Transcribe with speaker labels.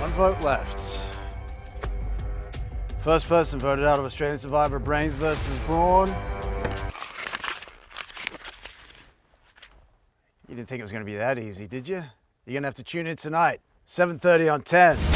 Speaker 1: One vote left. First person voted out of Australian Survivor, Brains versus Brawn. You didn't think it was going to be that easy, did you? You're going to have to tune in tonight, 7:30 on 10.